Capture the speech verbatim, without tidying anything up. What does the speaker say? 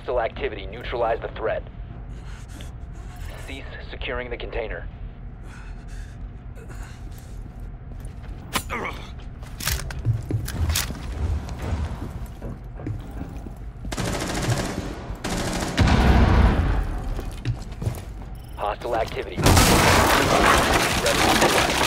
hostile activity. Neutralize the threat. Cease securing the container. Hostile activity. Ready to strike.